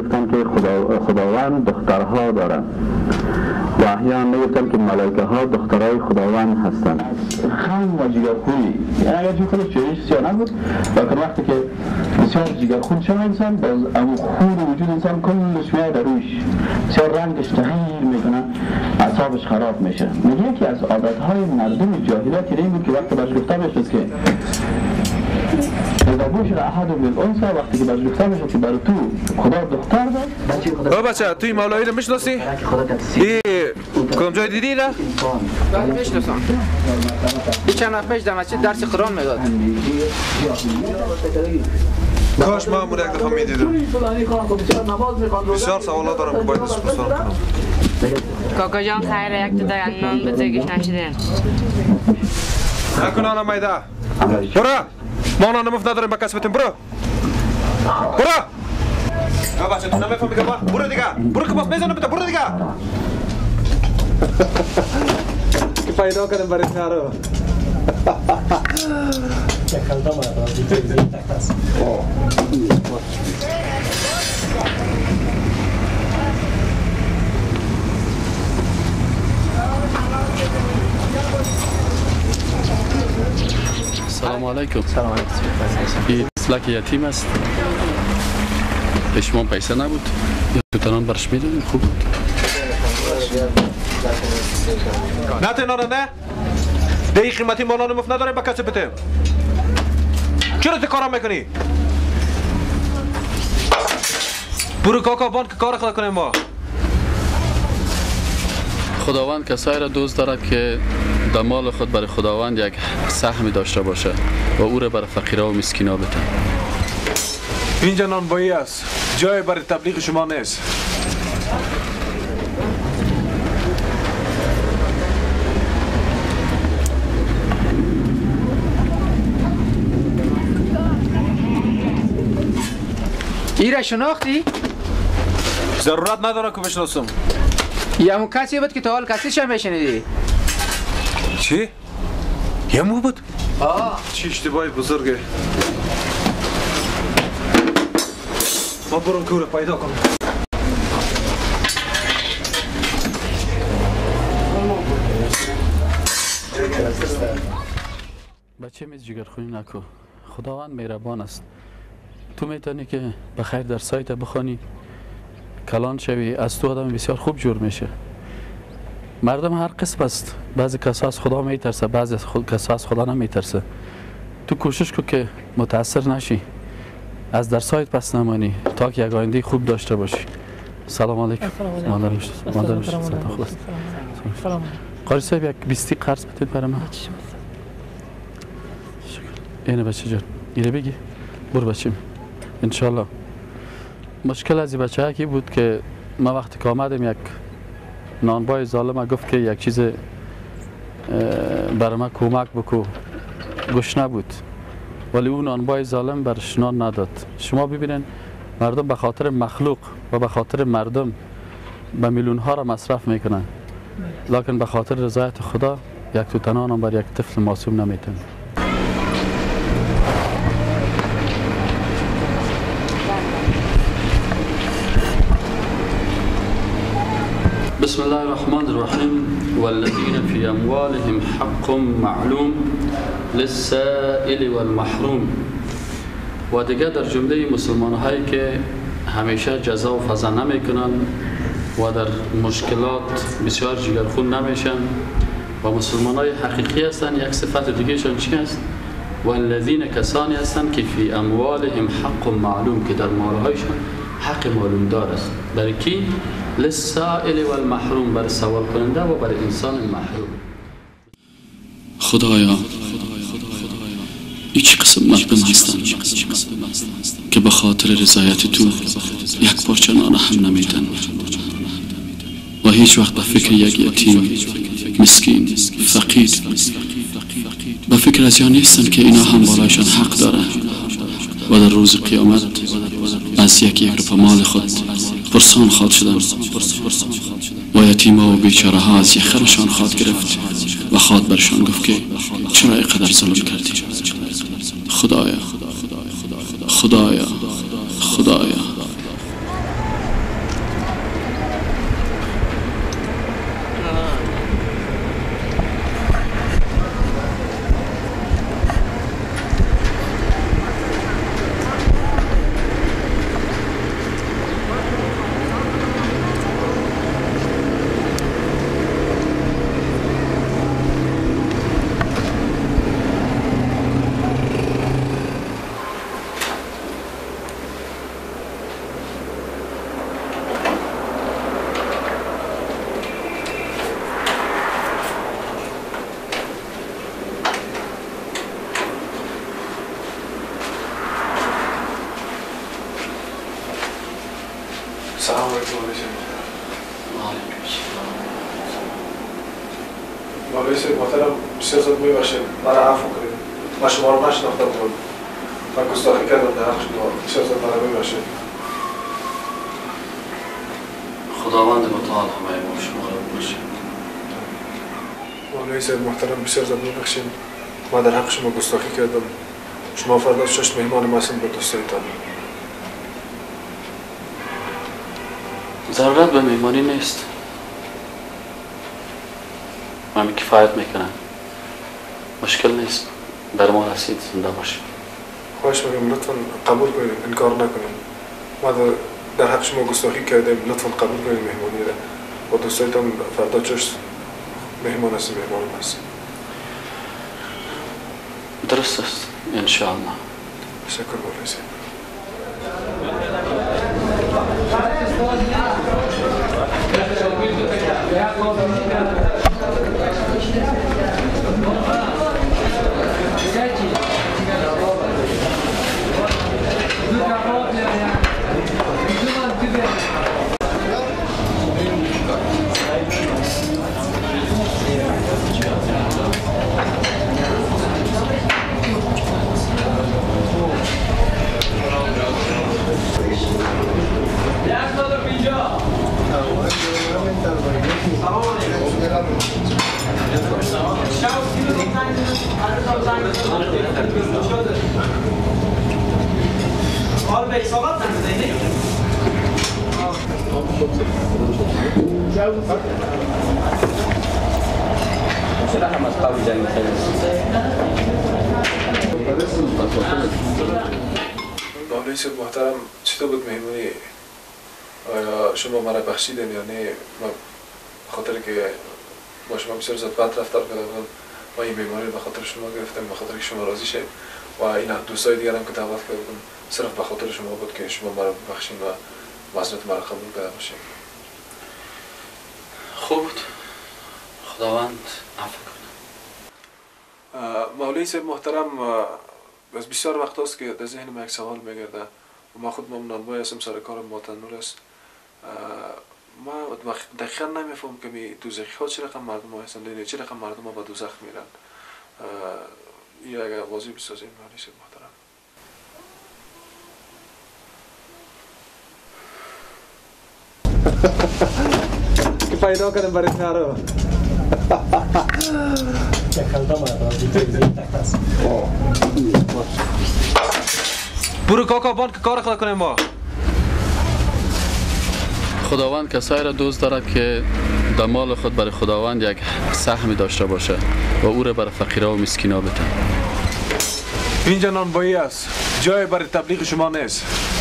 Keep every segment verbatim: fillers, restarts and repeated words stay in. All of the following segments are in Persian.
میگفتن که خدا خداوند دخترها دارن و احیانا میگفتن که ملائکه ها دخترای خداوند هستند. خم و جگرخونی، یعنی اگر جو خودش جویش سیاه نبود لیکن وقتی که بسیار جگرخون شد انسان باز اون خون وجود انسان کلش میاد در روش بسیار رنگش تغییر میکنه، اعصابش خراب میشه. میگه یکی از عادتهای مردم جاهلیت این بود که وقتی باش گفته میشد که اذا بشر احد بالانثى، وقتی که باش گفته میشد که برای تو خدا دختر داد. او بچه توی مولایی رو میشناسی؟ ای کدام جای دیدی را؟ بله میشناسم. این چند وقت پیش در مسجد درس قرآن میداد. کاش ما همون یک دفعه میدیدم. بسیار سوالات دارم که باید ازش پرسیدم کنم. کاکا جان خیره، یک تو دیگر نان بزرگش نشیدین. نکن آنم میده. برو! ما نان مفت نداریم با کسبتیم، برو! برو! یا بچه تو نمیفهمی که ما برو دیگه! برو که باز میزنم بتا، برو دیگه! که پیدا کنیم برای نارو. سلام علیکم. سلام علیکم. این طفلک یتیم است. به شما پیسه نبود. تو تنان برش میدادیم خوب بود. نه تنانه نه؟ دیگه قیمتی مالان مفت نداره با کسی بتیم. چرا تو کارا میکنی؟ برو کاکا بان که کار خدا کنیم ما. خداوند کسایی را دوست دارد که در مال خود برای خداوند یک سهمی داشته باشه و او را برای فقیرها و مسکینا بده. اینجا نانوایی است، جای برای تبلیغ شما نیست. ایره شناختی؟ ضرورت نداره که بشناسم. یه همون کسی بود که تا حال کسیش هم بشنیدی؟ چی؟ یه مو بود؟ آه چی اشتباهی بزرگه. ما برون که او رو پیدا کنم. بچه میز جگرخونی نکو. خداوند مهربان است. تو میتونی که بخیر در سایت بخوانی، کلان شوی، از تو آدم بسیار خوب جور میشه. مردم هر قسم است. بعضی کسا از خدا میترسه، بعضی کسا از خدا نمیترسه. تو کوشش کن که متاثر نشی، از در سایت پس نمانی تا که یک آینده خوب داشته باشی. سلام علیکم. مادر میشه. مادر میشه. سلام. قاری صاحب یک بیستی قرض بدید برای من. اینه بچه جان. اینه بگی. برو بچه. انشالله. مشکل از این بچه ها کی بود که ما وقتی که آمدیم یک نانبای ظالم گفت که یک چیز برای ما کمک بکو، گوش نبود، ولی اون نانبای ظالم برش نان نداد. شما ببینین مردم به خاطر مخلوق و به خاطر مردم به میلیون ها را مصرف میکنن، لکن به خاطر رضایت خدا یک توت نان هم بر یک طفل معصوم نمیتن. بسم الله الرحمن الرحیم والذین فی اموالهم حق معلوم للسائل والمحروم. و دیگه در جمله مسلمان هایی که همیشه جزا و فضا نمی کنن و در مشکلات بسیار جگرخون نمیشن و مسلمان های حقیقی هستن، یک صفت دیگه شان چی هست؟ والذین کسانی هستن که فی اموالهم حق معلوم، که در مالهایشان حق معلوم دار است. برای کی؟ للسائل والمحروم، برای سوال کننده و برای انسان محروم. خدایا هیچ قسم مردم هستند که به خاطر رضایت تو یک پارچه نان هم نمیدن و هیچ وقت به فکر یک یتیم، مسکین، فقیر به فکر از یا نیستن که اینا هم بالایشان حق داره و در روز قیامت از یک یک روپا مال خود پرسان خواهد شدن و یتیما و بیچاره ها از یخرشان خواهد گرفت و خواهد برشان گفت که چرا اینقدر ظلم کردی؟ خدایا خدایا خدایا محترم بسیار زود میبخشید، من عفو کنید. من شما رو نشناختم بود. من گستاخی کردم در حق شما. بسیار زود من میبخشید. خداوند متعال همه ما شما را ببخشد. مولوی صاحب محترم بسیار زود میبخشید. من در حق شما گستاخی کردم. شما فردا شش مهمان ما هستیم با دوستایتان. ضرورت به مهمانی نیست. من کفایت میکنم. مشکل نیست. در ما رسید زنده باشید. خواهش میکنم لطفاً قبول کنید، انکار نکنید. ما در حق شما گستاخی کردیم، لطفاً قبول کنید مهمانی را. با دوستایتان فردا چش مهمان هستیم، مهمان ما هستیم. درست است ان شاء الله. تشکر مولوی صاحب. مولوی صاحب محترم چطور بود مهمونی؟ آیا شما مرا بخشیدین یا نه؟ من بخاطر که با شما بسیار زود بد رفتار کردم، ما این مهمونی رو بخاطر شما گرفتم، بخاطر که شما راضی شید و این دوستای دیگر هم که دعوت کردم صرف بخاطر شما بود که شما مرا بخشید و معذرت مرا قبول کرده باشید. خوب بود. خداوند عفو کنه. مولوی صاحب محترم، از بسیار وقت است که در ذهن من یک سوال میگرده و ما خود نانوای هستم، سر کارم ماتنور است. ما دقیقا نمیفهم که می دوزخی ها چه رقم مردم ها هستند، یعنی چه رقم مردم ها به دوزخ میرن. این اگر واضح بسازید مولوی صاحب محترم. که پیدا کنم برای نارو. برو کاکا بان که کار خدا کنیم ما. خداوند کسایی را دوست دارد که در مال خود برای خداوند یک سهمی داشته باشه و او را برای فقیرها و مسکینا بده. اینجا نانوایی است، جای برای تبلیغ شما نیست.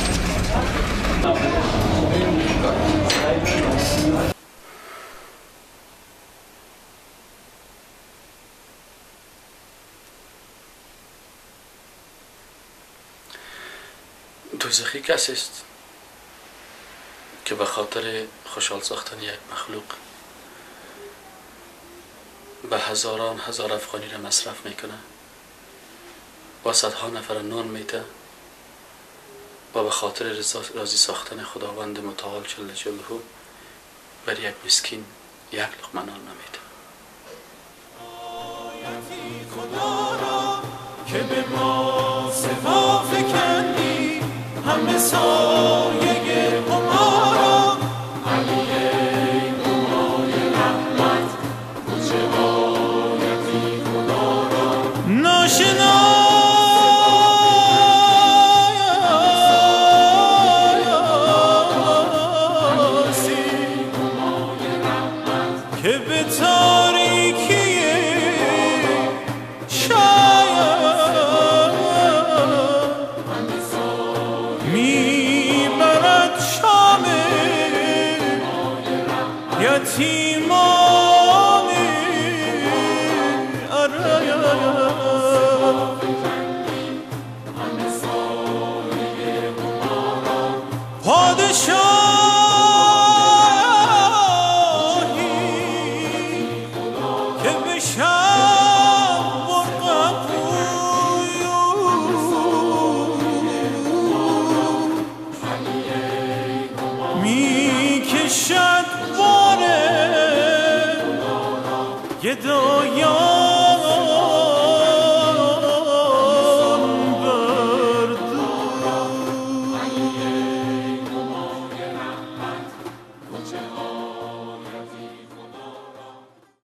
دوزخی کسی است که به خاطر خوشحال ساختن یک مخلوق به هزاران هزار افغانی را مصرف میکنه و صدها نفر نان میده و به خاطر راضی ساختن خداوند متعال جل جلاله بر یک مسکین یک لقمه نان نمیده. که به ما صفا فکندی همه سایه همارا علی همای رحمت کوچه بایتی خدا را ناشناسی که به تاریکی یتیمان پادشاهی که به شب برقبوی می کشد یه گدایان